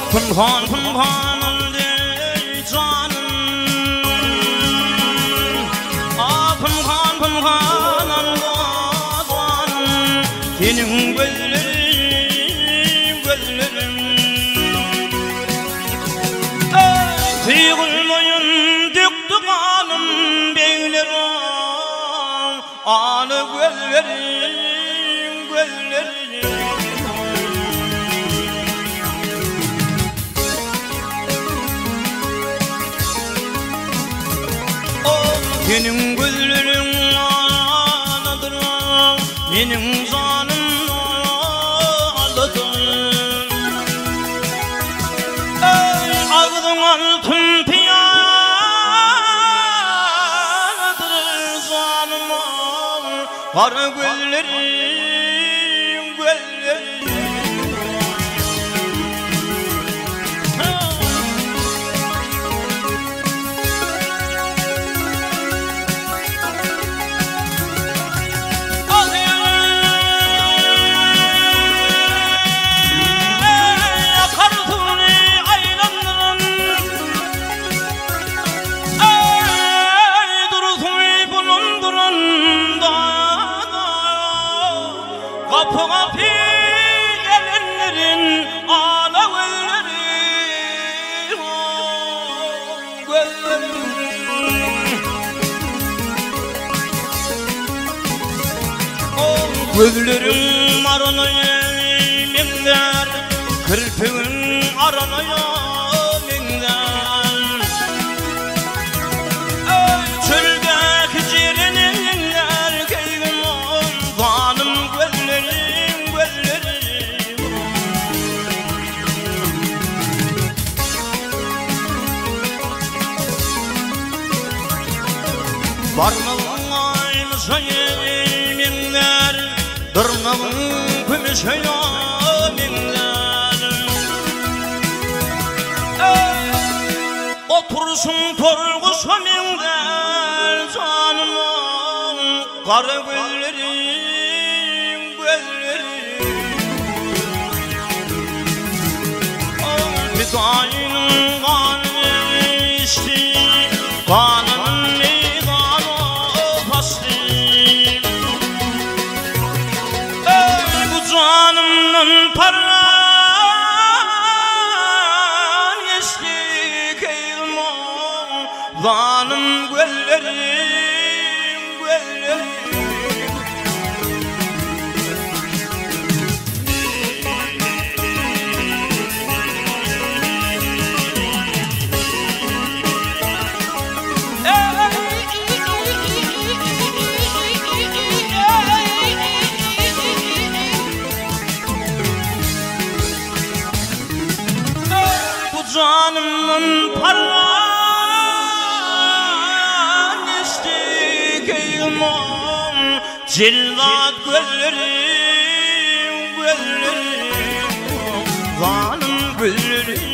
Pınhan pınhanım dey canım, pınhan pınhanım canım, senin gözlerim gözlerim. Tıyğılmayın döktü kanım beylerim, anı gözlerim gözlerim. Senin gözlerin ağladır, benim canım ağladır. Ey ağzın altın piyadır canım, kara gözlerim gözlerim. Kapı kapı gelenlerin ana gözlerim, gözlerim aranıyor minler, kirpiğin aranıyor minler. Çöldeki cirinler keyfim canım gözlerim gözlerim. Barmağın aymış minler, dırnağın gümüş minler. Otursun torguş minler canım, kara gözlerim gözlerim. Biziň'in kanı içti, kanının meydanı bastı. Bu canımın paran geçti keyilmem, zanım gözlerim gözlerim. Canımın paran geçti keyilmem, cillat gözlerim gözlerim, canım gözlerim.